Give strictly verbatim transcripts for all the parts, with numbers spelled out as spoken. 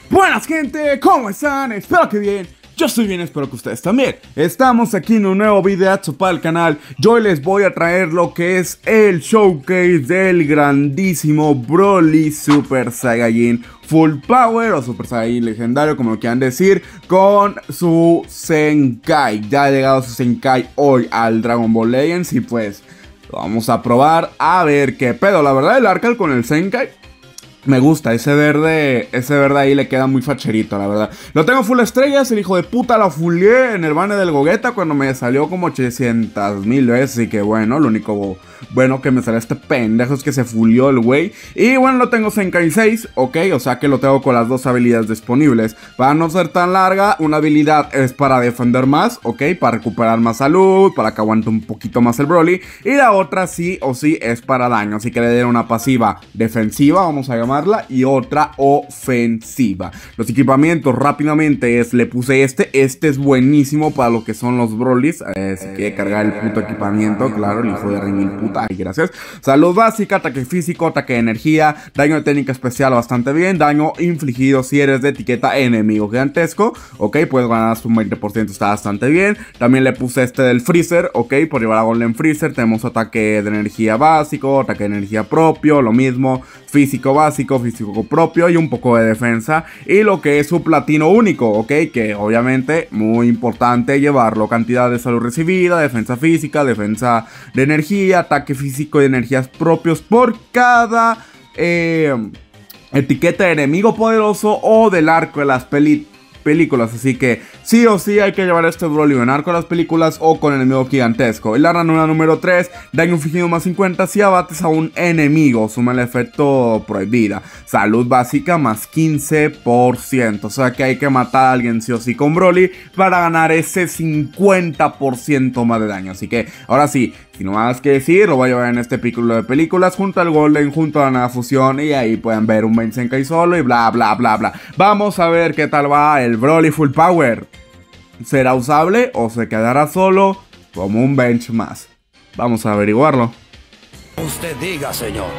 Buenas gente, ¿cómo están? Espero que bien. Yo estoy bien, espero que ustedes también. Estamos aquí en un nuevo videazo para el canal. Yo hoy les voy a traer lo que es el showcase del grandísimo Broly Super Saiyajin Full Power o Super Saiyajin Legendario, como lo quieran decir, con su Zenkai. Ya ha llegado su Zenkai hoy al Dragon Ball Legends y pues lo vamos a probar a ver qué pedo. La verdad, el Arcal con el Zenkai me gusta, ese verde, ese verde ahí le queda muy facherito, la verdad. Lo tengo full estrellas, el hijo de puta la fullié en el banner del Gogeta cuando me salió como ochocientas mil veces. Y que bueno, lo único bueno que me salió este pendejo es que se fullió el güey. Y bueno, lo tengo Zenkai seis, ok, o sea que lo tengo con las dos habilidades disponibles. Para no ser tan larga, una habilidad es para defender más, ok, para recuperar más salud, para que aguante un poquito más el Broly. Y la otra sí o sí es para daño, así que le den una pasiva defensiva, vamos a llamar, y otra ofensiva. Los equipamientos rápidamente es, le puse este, este es buenísimo para lo que son los Brolys. Eh, si quiere cargar el puto equipamiento, claro, el hijo de remil puta, ay, gracias. Salud básica, ataque físico, ataque de energía, daño de técnica especial bastante bien, daño infligido si eres de etiqueta enemigo gigantesco, ok, puedes ganar hasta un veinte por ciento, está bastante bien. También le puse este del Freezer, ok, por llevar a Golden Freezer. Tenemos ataque de energía básico, ataque de energía propio, lo mismo, físico básico, físico propio y un poco de defensa. Y lo que es su platino único, ok, que obviamente muy importante llevarlo. Cantidad de salud recibida, defensa física, defensa de energía, ataque físico y energías propios por cada eh, etiqueta de enemigo poderoso o del arco de las peli películas. Así que sí o sí hay que llevar este Broly en arco de las películas o con enemigo gigantesco. Y la ranura número tres, daño infligido más cincuenta si abates a un enemigo, suma el efecto prohibida. Salud básica más quince por ciento, o sea que hay que matar a alguien sí o sí con Broly para ganar ese cincuenta por ciento más de daño. Así que ahora sí, sin más que decir, lo voy a llevar en este piccolo de películas junto al Golden, junto a la nueva fusión, y ahí pueden ver un Ben Zenkai solo y bla bla bla bla. Vamos a ver qué tal va el Broly Full Power. ¿Será usable o se quedará solo como un bench más? Vamos a averiguarlo. Usted diga, señor.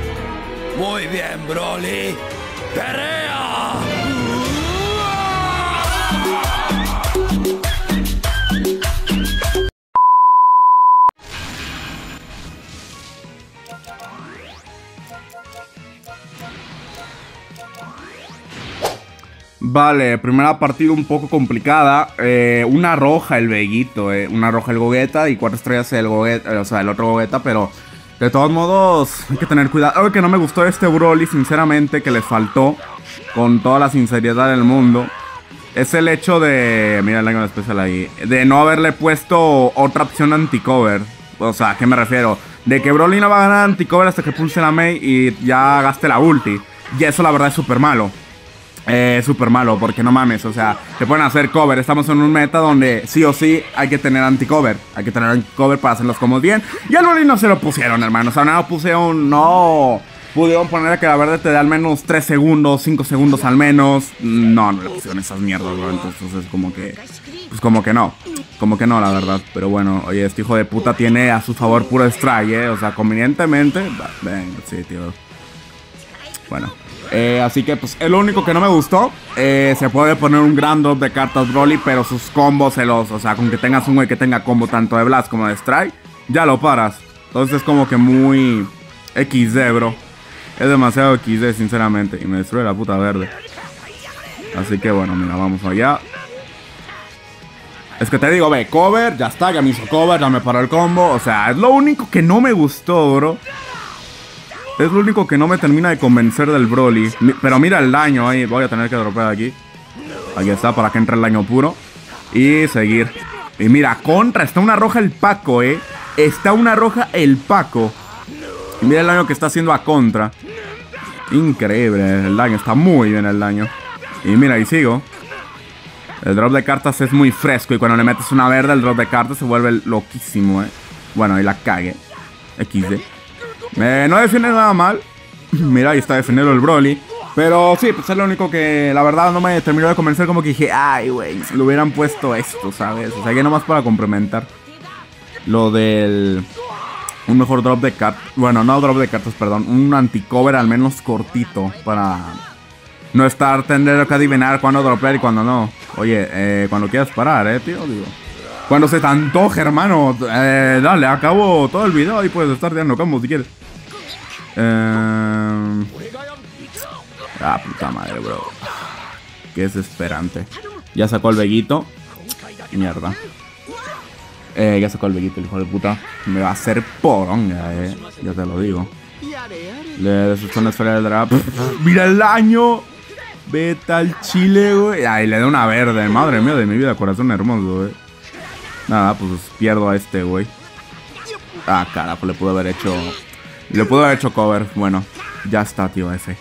Muy bien, Broly. ¡Pelea! Vale, primera partida un poco complicada. eh, Una roja el Veguito, eh, una roja el Gogeta y cuatro estrellas el Gogeta, eh, o sea, el otro Gogeta, pero de todos modos hay que tener cuidado. Algo que no me gustó de este Broly, sinceramente, que les faltó, con toda la sinceridad del mundo, es el hecho de, mira el daño especial ahí, de no haberle puesto otra opción anti-cover. O sea, ¿a qué me refiero? De que Broly no va a ganar anti-cover hasta que pulse la Mei y ya gaste la ulti. Y eso la verdad es súper malo. Eh, súper malo, porque no mames, o sea, te pueden hacer cover. Estamos en un meta donde sí o sí hay que tener anti-cover. Hay que tener anti-cover para hacer los combos bien. Y al Broly no se lo pusieron, hermano. O sea, no pusieron, no pudieron poner que la verde te dé al menos tres segundos, cinco segundos al menos. No, no le pusieron esas mierdas, bro. Entonces, como que, pues como que no. Como que no, la verdad. Pero bueno, oye, este hijo de puta tiene a su favor puro strike, eh. O sea, convenientemente. Venga, sí, tío. Bueno. Eh, así que pues es lo único que no me gustó. eh, Se puede poner un gran drop de cartas Broly, pero sus combos se los, o sea, con que tengas un güey que tenga combo tanto de Blast como de Strike, ya lo paras. Entonces es como que muy equis de, bro. Es demasiado equis de, sinceramente. Y me destruye la puta verde. Así que bueno, mira, vamos allá. Es que te digo, ve, cover, ya está, ya me hizo cover, ya me paró el combo. O sea, es lo único que no me gustó, bro. Es lo único que no me termina de convencer del Broly. Pero mira el daño ahí. Voy a tener que dropear aquí. Aquí está, para que entre el daño puro. Y seguir. Y mira, contra. Está una roja el Paco, eh. Está una roja el Paco. Y mira el daño que está haciendo a contra. Increíble el daño. Está muy bien el daño. Y mira, y sigo. El drop de cartas es muy fresco. Y cuando le metes una verde, el drop de cartas se vuelve loquísimo, eh. Bueno, y la cague. equis de. Eh, no defiende nada mal. Mira, ahí está defendiendo el Broly. Pero sí, pues es lo único que la verdad no me terminó de convencer. Como que dije, ay, güey, le hubieran puesto esto, ¿sabes? O sea, que nomás para complementar lo del un mejor drop de cartas. Bueno, no drop de cartas, perdón. Un anti-cover al menos cortito para No estar teniendo que adivinar cuándo dropear y cuándo no. Oye, eh, cuando quieras parar, eh, tío, digo. Cuando se te antoje, hermano. Eh, dale, acabo todo el video y puedes estar tirando combos si quieres. Eh... Ah, puta madre, bro. Qué desesperante. Ya sacó el veguito. Mierda. Eh, ya sacó el veguito, el hijo de puta. Me va a hacer poronga, eh. Ya te lo digo. Le desustó una esfera del draft. Mira el daño. Vete al chile, güey. Ay, le da una verde. Madre mía de mi vida, corazón hermoso, güey. Nada, pues pierdo a este, güey. Ah, carajo, le pudo haber hecho... Le pudo haber hecho cover. Bueno, ya está, tío, F.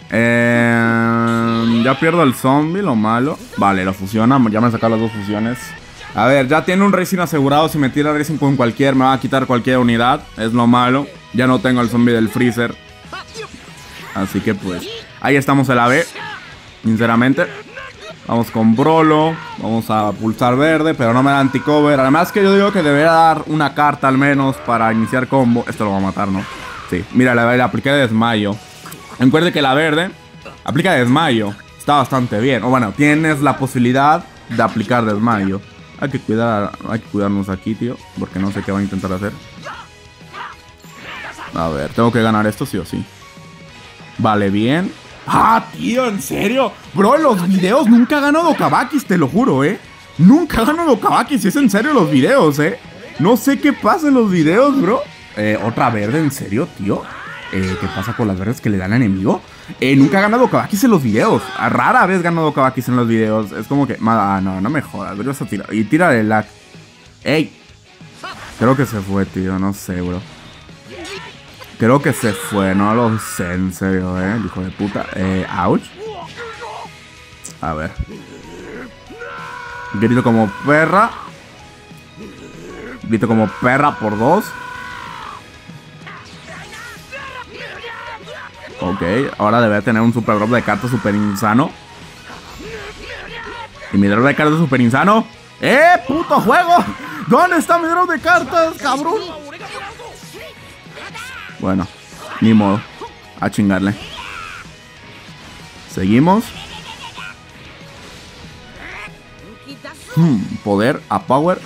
Eh, ya pierdo el zombie, lo malo. Vale, lo fusiona. Ya me han sacado las dos fusiones. A ver, ya tiene un Racing asegurado. Si me tira Racing con cualquier, me va a quitar cualquier unidad. Es lo malo. Ya no tengo el zombie del freezer. Así que pues, ahí estamos en la B. Sinceramente. Vamos con Brolo. Vamos a pulsar verde, pero no me da anti-cover. Además que yo digo que debería dar una carta al menos para iniciar combo. Esto lo va a matar, ¿no? Sí, mira, le, le apliqué desmayo. Recuerde que la verde aplica desmayo. Está bastante bien. O bueno, tienes la posibilidad de aplicar desmayo. Hay que cuidar, hay que cuidarnos aquí, tío. Porque no sé qué va a intentar hacer. A ver, tengo que ganar esto sí o sí. Vale, bien. ¡Ah, tío! ¿En serio? Bro, en los videos nunca ha ganado Kavakis, te lo juro, ¿eh? Nunca ha ganado Kavakis, es en serio los videos, ¿eh? No sé qué pasa en los videos, bro. Eh, ¿otra verde? ¿En serio, tío? Eh, ¿qué pasa con las verdes que le dan al enemigo? Eh, nunca ha ganado Kavakis en los videos. Rara vez ha ganado Kavakis en los videos. Es como que... Ah, no, no me jodas, bro, vas a tirar. Y tira el lag. ¡Ey! Creo que se fue, tío, no sé, bro. Creo que se fue, no lo sé, en serio, eh, hijo de puta. Eh, ouch. A ver. Grito como perra. Grito como perra por dos. Ok, ahora debe tener un super drop de cartas super insano. Y mi drop de cartas super insano. ¡Eh, puto juego! ¿Dónde está mi drop de cartas, cabrón? Bueno, ni modo. A chingarle. Seguimos. Hmm, poder a power.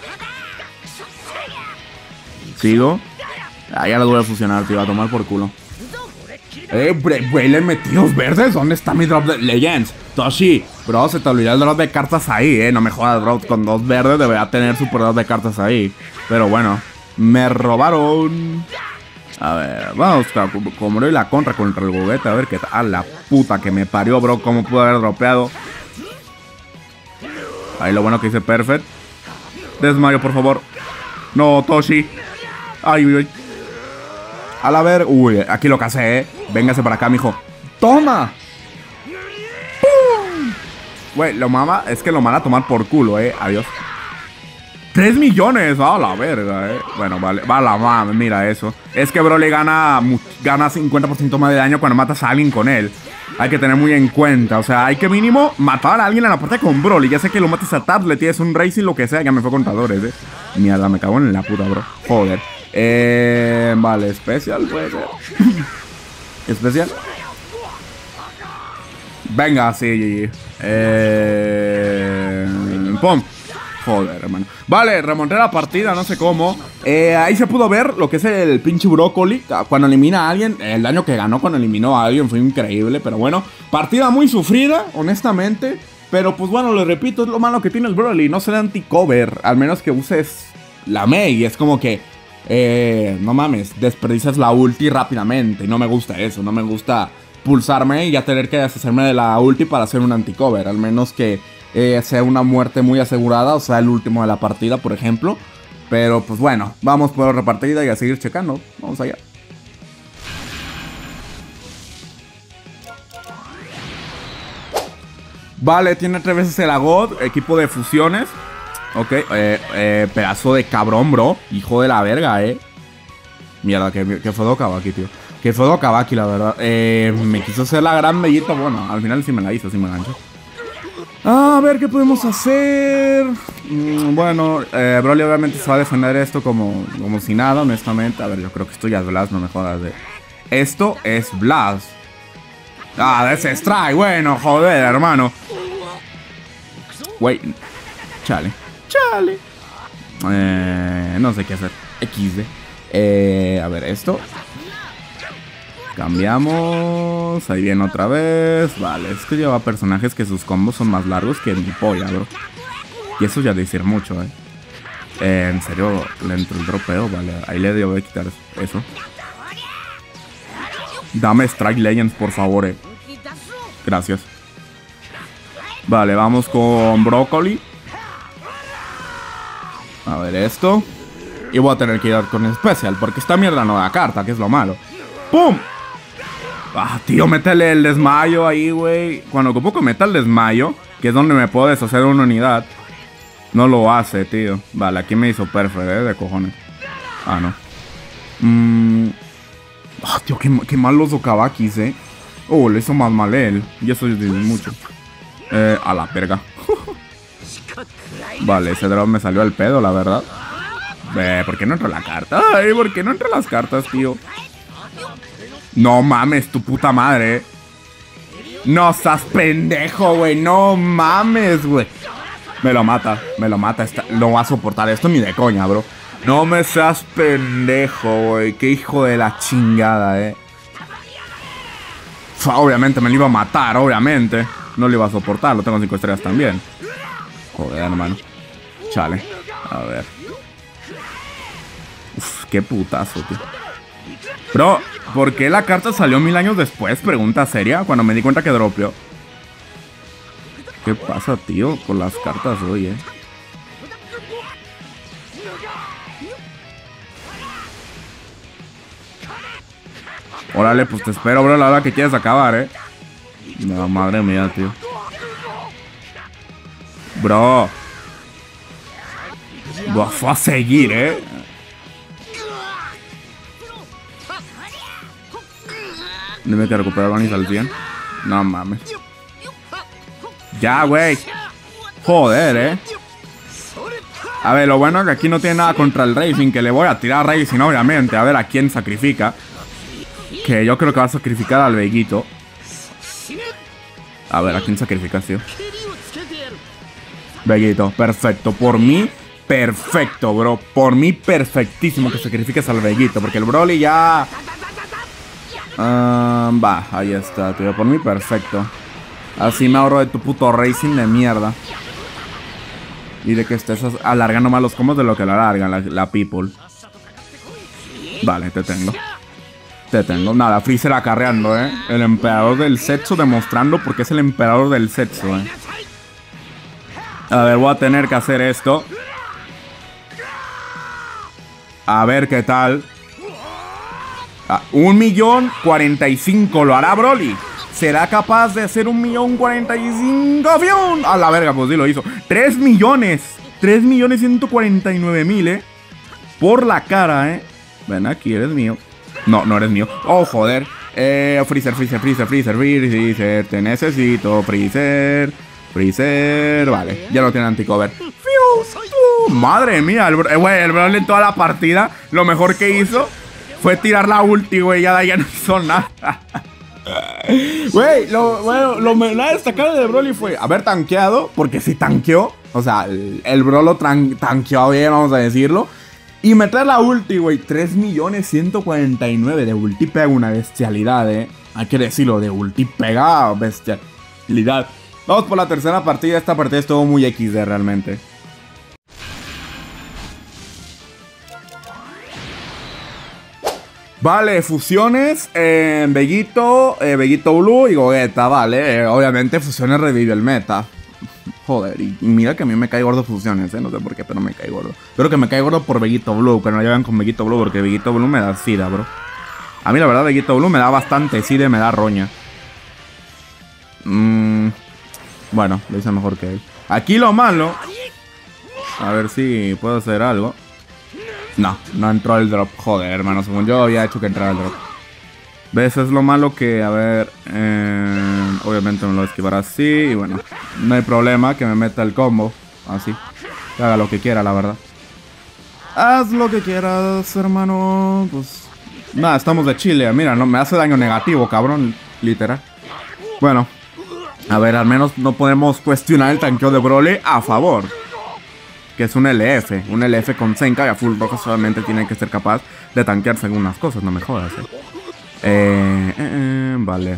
Sigo. Ah, ya lo voy a fusionar, tío. A tomar por culo. Eh, güey, le metí los verdes. ¿Dónde está mi drop de Legends? Toshi, bro, se te olvidó el drop de cartas ahí, eh. No me jodas, bro. Con dos verdes debería tener super drop de cartas ahí. Pero bueno, me robaron. A ver, vamos a como doy la contra contra el juguete. A ver qué tal. A la puta que me parió, bro. Cómo pudo haber dropeado. Ahí lo bueno que hice perfect. Desmayo, por favor. No, Toshi. Ay, uy, uy. A la ver. Uy, aquí lo casé, eh. Véngase para acá, mijo. ¡Toma! ¡Pum! Güey, lo mama. Es que lo van a tomar por culo, eh. Adiós. tres millones, a la verga, eh. Bueno, vale, va la mame, mira eso. Es que Broly gana, gana cincuenta por ciento más de daño cuando matas a alguien con él. Hay que tener muy en cuenta, o sea, hay que mínimo matar a alguien en la parte con Broly. Ya sé que lo mates a tablet, tienes un Racing, lo que sea, ya me fue contadores, eh. Mierda, me cago en la puta, bro. Joder. Eh, vale, especial puede ser. Especial. Venga, sí. Eh, pum. Joder, hermano. Vale, remonté la partida, no sé cómo. Eh, ahí se pudo ver lo que es el pinche brócoli. Cuando elimina a alguien, el daño que ganó cuando eliminó a alguien fue increíble. Pero bueno, partida muy sufrida, honestamente. Pero pues bueno, lo repito, es lo malo que tiene el Broly. No se da anti-cover, al menos que uses la Mei. Es como que, eh, no mames, desperdicias la ulti rápidamente. Y no me gusta eso, no me gusta pulsarme y ya tener que deshacerme de la ulti para hacer un anti-cover. Al menos que... Eh, sea una muerte muy asegurada, o sea, el último de la partida, por ejemplo. Pero pues bueno, vamos por otra partida y a seguir checando. Vamos allá. Vale, tiene tres veces el Agot, equipo de fusiones. Ok, eh, eh, pedazo de cabrón, bro. Hijo de la verga, eh. Mierda, que, que fue Kavaki, tío. Que fue Kavaki, la verdad. Eh, me quiso hacer la gran bellita. Bueno, al final sí me la hizo, sí me la hizo. A ver, ¿qué podemos hacer? Mm, bueno, eh, Broly obviamente se va a defender esto como, como si nada, honestamente. A ver, yo creo que esto ya es Blast, no me jodas de... Esto es Blast. Ah, de ese strike. Bueno, joder, hermano. Wait. Chale. Chale. Eh, no sé qué hacer. equis de. Eh, a ver, esto. Cambiamos. Ahí viene otra vez. Vale, es que lleva personajes que sus combos son más largos que mi polla, bro. Y eso ya de decir mucho, eh. eh en serio, le entró el dropeo. Vale, ahí le debo de quitar eso. Dame Strike Legends, por favor, eh. Gracias. Vale, vamos con Broccoli. A ver esto. Y voy a tener que ir con Special, porque esta mierda no da carta, que es lo malo. ¡Pum! Ah, tío, métele el desmayo ahí, güey. Cuando ocupo que meta el desmayo, que es donde me puedo deshacer una unidad, no lo hace, tío. Vale, aquí me hizo perfecto, eh, de cojones. Ah, no. Mmm... Ah, tío, qué, qué mal los Okabakis, eh. Oh, le hizo más mal él. Y eso es mucho. Eh, a la verga. Vale, ese drop me salió al pedo, la verdad. Eh, ¿por qué no entró la carta? Ay, ¿por qué no entró las cartas, tío? No mames, tu puta madre. No seas pendejo, güey. No mames, güey. Me lo mata, me lo mata. Esta, no va a soportar esto ni de coña, bro. No me seas pendejo, güey. Qué hijo de la chingada, eh. Obviamente me lo iba a matar, obviamente. No lo iba a soportar, lo tengo cinco estrellas también. Joder, hermano. Chale. A ver. Uf, qué putazo, tío. Bro, ¿por qué la carta salió mil años después? Pregunta seria, cuando me di cuenta que dropeó. ¿Qué pasa, tío, con las cartas hoy, eh? Órale, pues te espero, bro, la hora que quieres acabar, eh. No, madre mía, tío. Bro. Bro, fue a seguir, eh. Dime que recuperar Vanis al cien. No mames. Ya, güey. Joder, eh. A ver, lo bueno es que aquí no tiene nada contra el Racing, que le voy a tirar a Racing, obviamente. A ver a quién sacrifica. Que yo creo que va a sacrificar al Veguito. A ver, ¿a quién sacrificas, tío? Veguito, perfecto. Por mí, perfecto, bro. Por mí, perfectísimo que sacrifiques al Veguito. Porque el Broly ya... Um, va, ahí está, tío. Por mí, perfecto. Así me ahorro de tu puto Racing de mierda. Y de que estés alargando más los combos de lo que la alargan la, la people. Vale, te tengo. Te tengo. Nada, Freezer acarreando, eh. El emperador del sexo demostrando por qué es el emperador del sexo, eh. A ver, voy a tener que hacer esto. A ver qué tal. Ah, un millón cuarenta y cinco. ¿Lo hará Broly? ¿Será capaz de hacer un millón cuarenta y cinco? ¡Fium! A la verga, pues sí lo hizo. Tres millones. Tres millones ciento cuarenta y nueve mil, eh. Por la cara, eh. Ven aquí, eres mío. No, no eres mío. Oh, joder. Eh, Freezer, Freezer, Freezer, Freezer, Freezer. Te necesito, Freezer. Freezer. Vale, ya no tiene anticover. ¡Fiu! Madre mía, el, güey, el Broly en toda la partida, lo mejor que hizo fue tirar la ulti, güey. Ya, ya no hizo nada. Güey, lo, bueno, lo más destacable de Broly fue haber tanqueado, porque sí tanqueó. O sea, el, el Bro lo tan, tanqueó bien, vamos a decirlo. Y meter la ulti, güey. tres millones ciento cuarenta y nueve de ulti pega una bestialidad, eh. Hay que decirlo, de ulti pega bestialidad. Vamos por la tercera partida. Esta partida estuvo muy equis de realmente. Vale, fusiones en Veguito, eh, Veguito Blue y Gogeta, vale. Eh, obviamente fusiones revive el meta. Joder, y mira que a mí me cae gordo fusiones, eh. No sé por qué, pero me cae gordo. Pero que me cae gordo por Veguito Blue, que no llevan con Veguito Blue, porque Veguito Blue me da sida, bro. A mí la verdad Veguito Blue me da bastante sida y me da roña. Mmm... Bueno, lo hice mejor que él. Aquí lo malo. A ver si puedo hacer algo. No, no entró el drop. Joder, hermano, según yo había hecho que entrara el drop. ¿Ves? Es lo malo que, a ver... Eh, obviamente me lo esquivará así. Y bueno, no hay problema que me meta el combo. Así. Que haga lo que quiera, la verdad. Haz lo que quieras, hermano. Pues... Nada, estamos de Chile. Mira, no me hace daño negativo, cabrón. Literal. Bueno, a ver, al menos no podemos cuestionar el tanqueo de Broly a favor. Que es un L F. Un L F con Zenkai a full rojo solamente tiene que ser capaz de tanquear según las cosas, no me jodas, eh. Eh, eh, eh vale.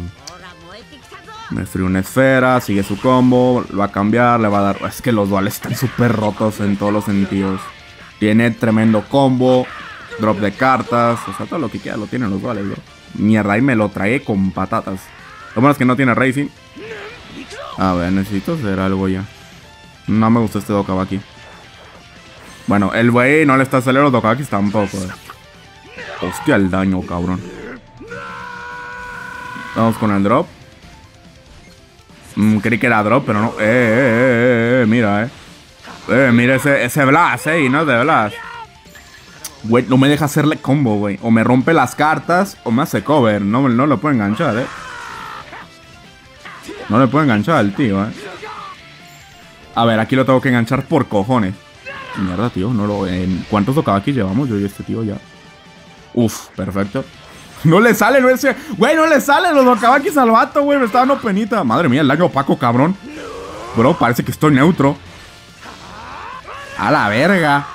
Me destruye una esfera, sigue su combo, lo va a cambiar, le va a dar... Es que los duales están súper rotos en todos los sentidos. Tiene tremendo combo, drop de cartas, o sea, todo lo que quiera lo tienen los duales, bro. Mierda, y me lo trae con patatas. Lo bueno es que no tiene Racing. A ver, necesito hacer algo ya. No me gusta este Dokabaki. Bueno, el güey no le está saliendo los Dokabakis tampoco, eh. Hostia, el daño, cabrón. Vamos con el drop. Mm, creí que era drop, pero no. Eh, eh, eh, eh, mira, eh. Eh, mira ese, ese Blast, eh, y no es de Blast. Güey, no me deja hacerle combo, güey. O me rompe las cartas o me hace cover. No, no lo puedo enganchar, eh. No le puedo enganchar al tío, eh. A ver, aquí lo tengo que enganchar por cojones. Mierda, tío, no lo... ¿En cuántos Dokabaki llevamos yo y este tío ya? Uf, perfecto. No le sale, no ese... Güey, no le salen los Dokabakis al vato, güey. Me está dando penita. Madre mía, el lag opaco, cabrón. Bro, parece que estoy neutro. A la verga.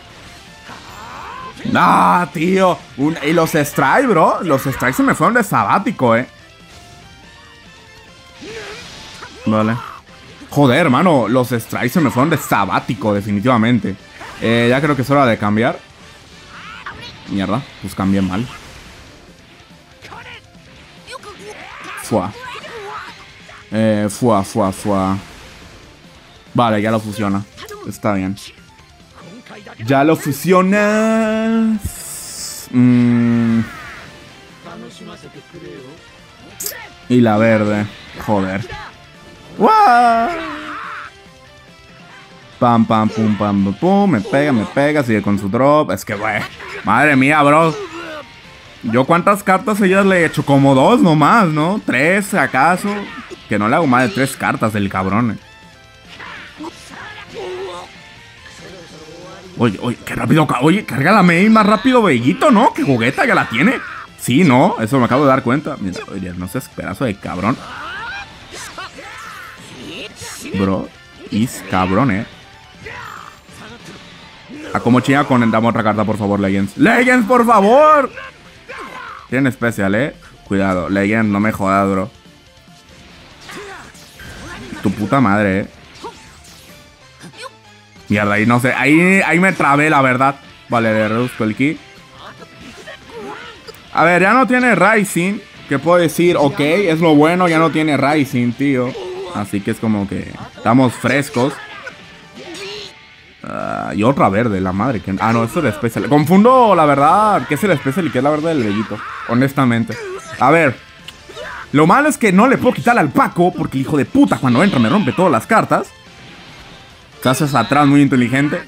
No, tío. Un... Y los strikes, bro. Los strikes se me fueron de sabático, eh. Vale. Joder, hermano. Los strikes se me fueron de sabático, definitivamente. Eh, ya creo que es hora de cambiar. Mierda, pues cambié mal. Fua. Eh, fua, fua, fua. Vale, ya lo fusiona. Está bien. Ya lo fusiona. Mm. Y la verde. Joder. ¡Wow! Pam, pam, pum, pam, pum, pum. Me pega, me pega. Sigue con su drop. Es que, güey. Madre mía, bro. ¿Yo cuántas cartas ellas le he hecho? Como dos nomás, ¿no? Tres, acaso. Que no le hago más de tres cartas del cabrón. Oye, oye, qué rápido. Oye, carga la main más rápido, Veguito, ¿no? Que jugueta ya la tiene. Sí, ¿no? Eso me acabo de dar cuenta. Mira, oye, no seas pedazo de cabrón. Bro, is cabrón, eh. A como chinga con... Dame otra carta, por favor, Legends. ¡Legends, por favor! Tienen especial, eh. Cuidado, Legends, no me jodas, bro. Tu puta madre, eh. Mierda, ahí no sé. Ahí, ahí me trabé, la verdad. Vale, le reduzco el ki. A ver, ya no tiene Rising. ¿Qué puedo decir? Ok, es lo bueno. Ya no tiene Rising, tío. Así que es como que estamos frescos. Uh, y otra verde, la madre que... Ah, no, esto es el especial. Confundo, la verdad, qué es el especial y qué es la verdad del Veguito. Honestamente. A ver. Lo malo es que no le puedo quitar al Paco, porque el hijo de puta cuando entra me rompe todas las cartas. Se hace hacia atrás, muy inteligente.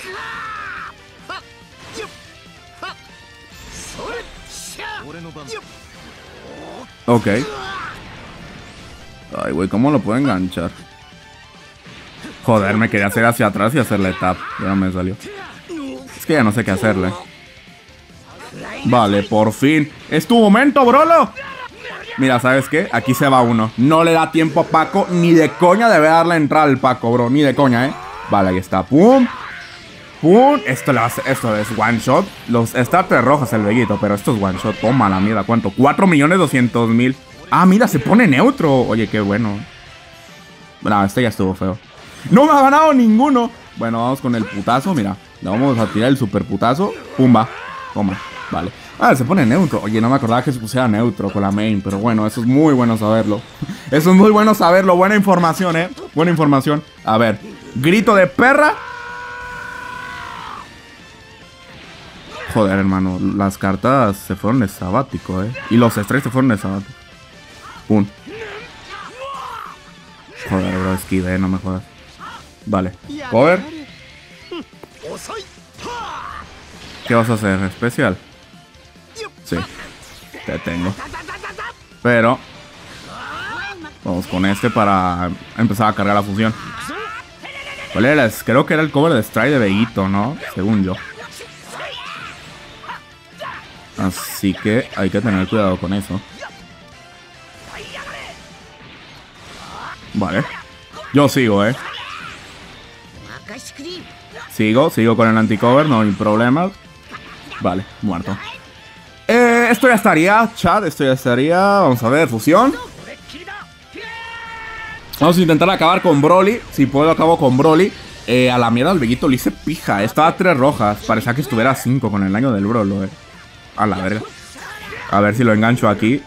Ok. Ay, güey, ¿cómo lo puedo enganchar? Joder, me quería hacer hacia atrás y hacerle tap. Ya no me salió. Es que ya no sé qué hacerle. Vale, por fin. ¡Es tu momento, Brolo! Mira, ¿sabes qué? Aquí se va uno. No le da tiempo a Paco. Ni de coña debe darle entrada al Paco, bro. Ni de coña, ¿eh? Vale, ahí está. ¡Pum! ¡Pum! Esto, le hace, esto es one shot. Los starters rojas el Veguito, pero esto es one shot. Toma la mierda. ¿Cuánto? cuatro millones doscientos mil. Ah, mira, se pone neutro. Oye, qué bueno. No, este ya estuvo feo. ¡No me ha ganado ninguno! Bueno, vamos con el putazo, mira. Le vamos a tirar el super putazo. Pumba. Toma. Vale. Ah, se pone neutro. Oye, no me acordaba que se pusiera neutro con la main. Pero bueno, eso es muy bueno saberlo. Eso es muy bueno saberlo. Buena información, eh. Buena información. A ver. Grito de perra. Joder, hermano. Las cartas se fueron de sabático, eh. Y los estrés se fueron de sabático. Pum. Joder, bro. Esquive, no me jodas. Vale. Cover. ¿Qué vas a hacer? ¿Especial? Sí. Te tengo. Pero vamos con este para empezar a cargar la fusión. ¿Cuál era? Creo que era el cover de Strike de Veguito, ¿no? Según yo. Así que hay que tener cuidado con eso. Vale. Yo sigo, eh. Sigo, sigo con el anti-cover, no hay problemas. Vale, muerto. Eh, esto ya estaría, chat, esto ya estaría. Vamos a ver, fusión. Vamos a intentar acabar con Broly. Si puedo, acabo con Broly. Eh, a la mierda, el Veguito le hice pija. Estaba a tres rojas. Parecía que estuviera a cinco con el daño del Brolo, eh. A la verga. A ver si lo engancho aquí.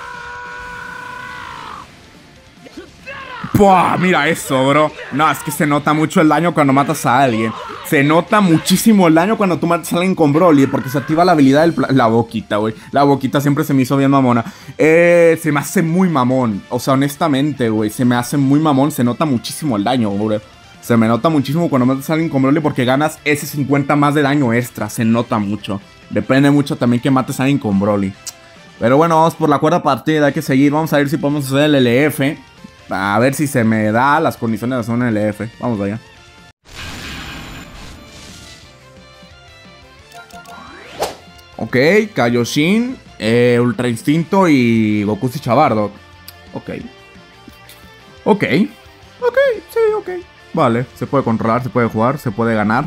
¡Buah! Mira eso, bro. No, es que se nota mucho el daño cuando matas a alguien. Se nota muchísimo el daño cuando tú matas a alguien con Broly, porque se activa la habilidad del... La boquita, güey. La boquita siempre se me hizo bien mamona. Eh, se me hace muy mamón. O sea, honestamente, güey. Se me hace muy mamón. Se nota muchísimo el daño, güey. Se me nota muchísimo cuando matas a alguien con Broly porque ganas ese cincuenta más de daño extra. Se nota mucho. Depende mucho también que mates a alguien con Broly. Pero bueno, vamos por la cuarta partida. Hay que seguir. Vamos a ver si podemos hacer el L F. A ver si se me da las condiciones de hacer un L F. Vamos allá. Ok, Kaioshin, eh, Ultra Instinto y Goku y Chabardo. Ok. Ok. Ok, sí, ok. Vale, se puede controlar, se puede jugar, se puede ganar.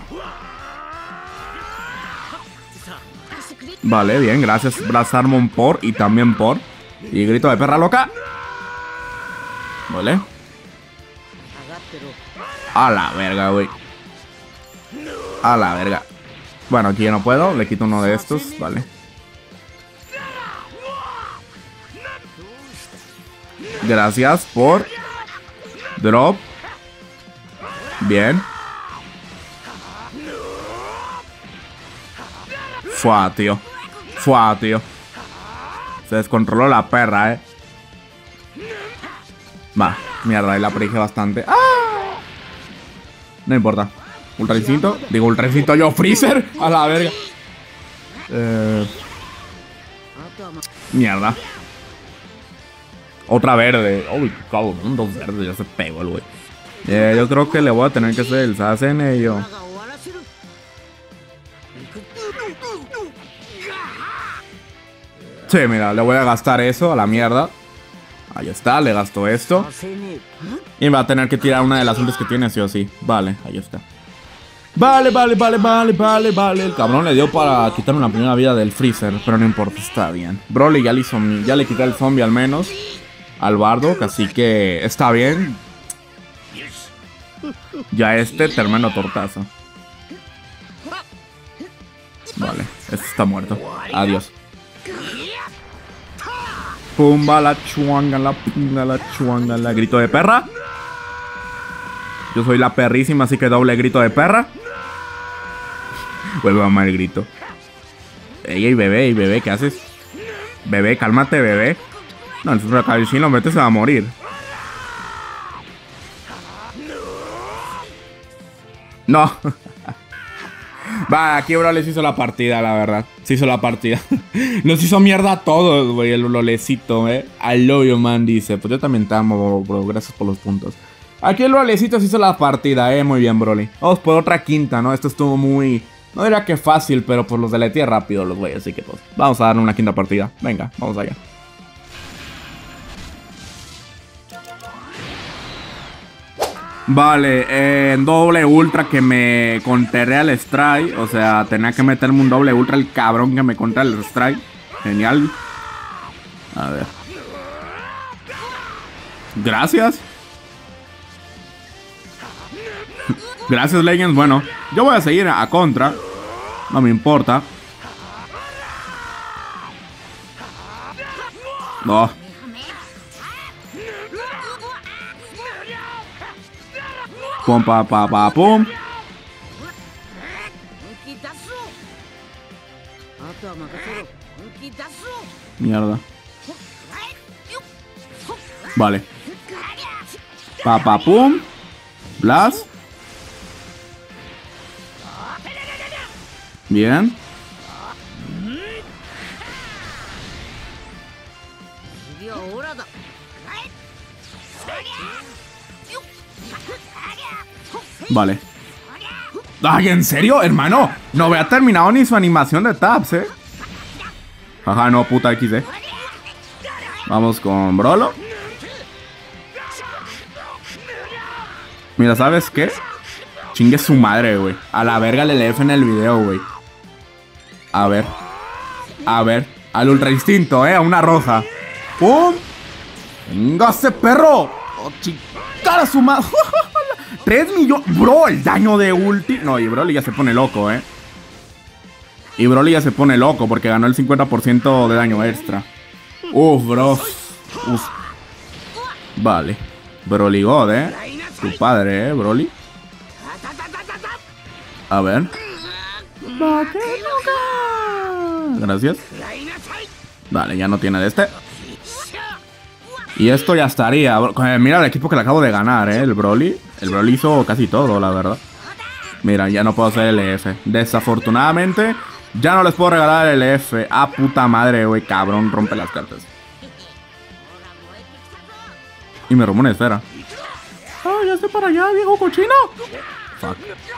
Vale, bien, gracias Brass Harmon por y también por. Y grito de perra loca. Vale. A la verga, güey. A la verga. Bueno, aquí ya no puedo. Le quito uno de estos. Vale. Gracias por drop. Bien. Fua, tío. Fua, tío. Se descontroló la perra, eh. Va, mierda, ahí la prejé bastante. ¡Ah! No importa. Ultra Instinto. Digo, Ultra Instinto yo, Freezer. A la verga. Eh... Mierda. Otra verde. Uy, cabrón, dos verdes. Ya se pegó el güey. Eh, yo creo que le voy a tener que hacer el Sazen yo. Sí, mira, le voy a gastar eso a la mierda. Ahí está, le gasto esto. Y va a tener que tirar una de las ultis que tiene, sí o sí. Vale, ahí está. Vale, vale, vale, vale, vale, vale. El cabrón le dio para quitar una primera vida del Freezer, pero no importa, está bien. Broly ya le hizo, ya le quité el zombie al menos al Bardock, así que está bien. Ya este termino tortazo. Vale, este está muerto. Adiós. Pumba la chuanga, la punga, la chuanga, la grito de perra. Yo soy la perrísima, así que doble grito de perra. Vuelve a mamar el grito. Ey, ey, bebé, ey, bebé, ¿qué haces? Bebé, cálmate, bebé. No, el Kaioshin lo mete, se va a morir. No. Va, aquí Broly se hizo la partida, la verdad. Se hizo la partida. Nos hizo mierda a todos, güey, el Lolecito, eh. I love you, man, dice. Pues yo también te amo, bro. Gracias por los puntos. Aquí el Lolecito se hizo la partida, eh. Muy bien, Broly. Vamos por otra quinta, ¿no? Esto estuvo muy... No diría que fácil, pero por los deleteé rápido los güeyes. Así que pues, vamos a darle una quinta partida. Venga, vamos allá. Vale, eh, doble ultra que me conterré al strike. O sea, tenía que meterme un doble ultra el cabrón que me contra el strike. Genial. A ver. Gracias. Gracias, Legends. Bueno, yo voy a seguir a contra. No me importa. No. Pum, pa, pa, pa, pum. Mierda. Vale. Pa, pa, pum. Blast. Bien. Vale. Ay, ¿en serio, hermano? No había terminado ni su animación de taps, eh. Ajá, no, puta X, eh. Vamos con Brolo. Mira, ¿sabes qué? Chingue su madre, güey. A la verga el L F en el video, güey. A ver. A ver. Al ultra instinto, eh. A una roja. ¡Pum! ¡Venga ese perro! ¡Oh, chicara su madre! tres millones. Bro, el daño de ulti. No, y Broly ya se pone loco, eh. Y Broly ya se pone loco porque ganó el cincuenta por ciento de daño extra. Uf, bro. Uf. Vale. Broly God, eh. Tu padre, eh, Broly. A ver. Gracias. Vale, ya no tiene de este. Y esto ya estaría. Mira el equipo que le acabo de ganar, eh. El Broly. El Broly hizo casi todo, la verdad. Mira, ya no puedo hacer L F. Desafortunadamente, ya no les puedo regalar el L F. Ah, puta madre, güey. Cabrón, rompe las cartas. Y me robó una esfera. Ah, ya estoy para allá, viejo cochino. Fuck.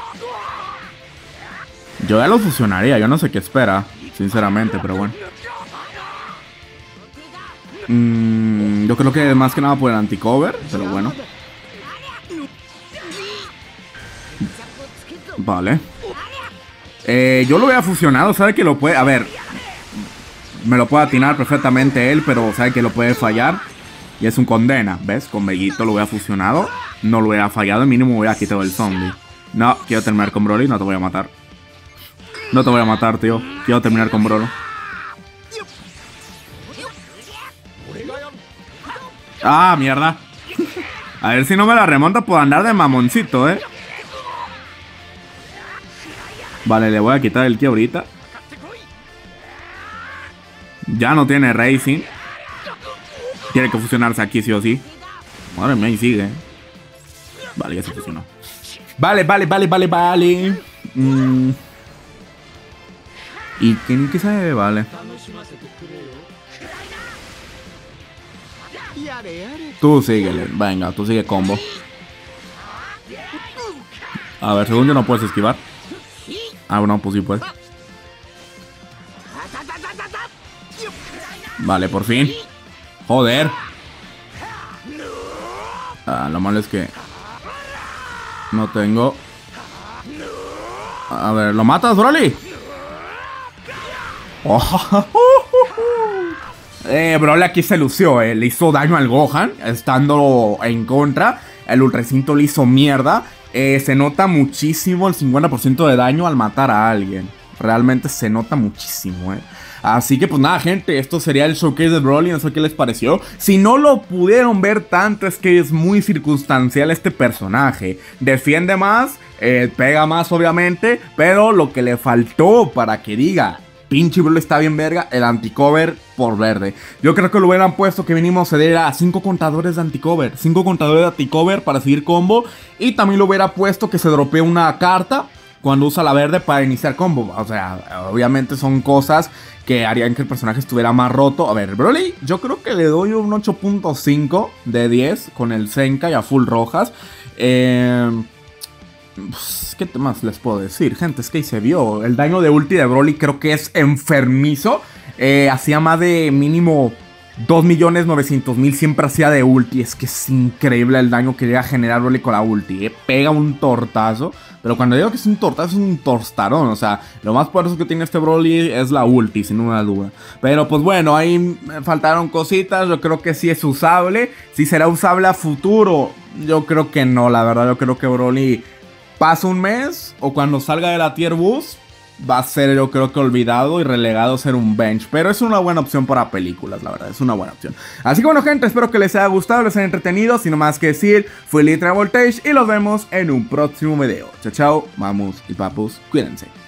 Yo ya lo fusionaría. Yo no sé qué espera, sinceramente, pero bueno. Mm, yo creo que más que nada por el anti-cover, pero bueno. Vale. Eh, yo lo había fusionado, sabe que lo puede... A ver, me lo puede atinar perfectamente él, pero sabe que lo puede fallar. Y es un condena, ¿ves? Con Bellito lo hubiera fusionado. No lo hubiera fallado, el mínimo hubiera quitado el zombie. No, quiero terminar con Broly, no te voy a matar. No te voy a matar, tío. Quiero terminar con Broly. Ah, mierda. A ver si no me la remonta por andar de mamoncito, eh. Vale, le voy a quitar el ki ahorita. Ya no tiene Racing. Tiene que fusionarse aquí sí o sí. Madre mía, y sigue. Vale, ya se fusionó. Vale, vale, vale, vale, vale. Mm. ¿Y qué, qué sabe? Vale. Tú síguele. Venga, tú sigue combo. A ver, según yo no puedes esquivar. Ah, no, pues sí puedes. Vale, por fin. Joder. Ah, lo malo es que no tengo. A ver, ¿lo matas, Broly? Oh. Eh, Broly aquí se lució, eh. Le hizo daño al Gohan, estando en contra. El Ultra Instinto le hizo mierda. Eh, se nota muchísimo el cincuenta por ciento de daño al matar a alguien. Realmente se nota muchísimo, eh. Así que pues nada, gente, esto sería el showcase de Broly, no sé qué les pareció. Si no lo pudieron ver tanto, es que es muy circunstancial este personaje. Defiende más, eh, pega más obviamente, pero lo que le faltó para que diga... Pinche Broly está bien verga, el anticover por verde. Yo creo que lo hubieran puesto que mínimo se diera a cinco contadores de anticover. cinco contadores de anticover para seguir combo. Y también lo hubiera puesto que se dropee una carta cuando usa la verde para iniciar combo. O sea, obviamente son cosas que harían que el personaje estuviera más roto. A ver, Broly, yo creo que le doy un ocho punto cinco de diez con el Zenkai a full rojas. Eh... Pues, ¿qué más les puedo decir? Gente, es que ahí se vio. El daño de ulti de Broly creo que es enfermizo. Eh, hacía más de mínimo dos millones novecientos mil. Siempre hacía de ulti. Es que es increíble el daño que llega a generar Broly con la ulti. Eh. Pega un tortazo. Pero cuando digo que es un tortazo, es un tostarón. O sea, lo más poderoso que tiene este Broly es la ulti, sin una duda. Pero pues bueno, ahí me faltaron cositas. Yo creo que sí es usable. Si será usable a futuro, yo creo que no, la verdad. Yo creo que Broly... pasa un mes o cuando salga de la tier boost va a ser, yo creo que olvidado y relegado a ser un bench. Pero es una buena opción para películas, la verdad, es una buena opción. Así que bueno, gente, espero que les haya gustado, les haya entretenido. Sin más que decir, fui Literal Voltage y los vemos en un próximo video. Chao, chao, mamus y papus, cuídense.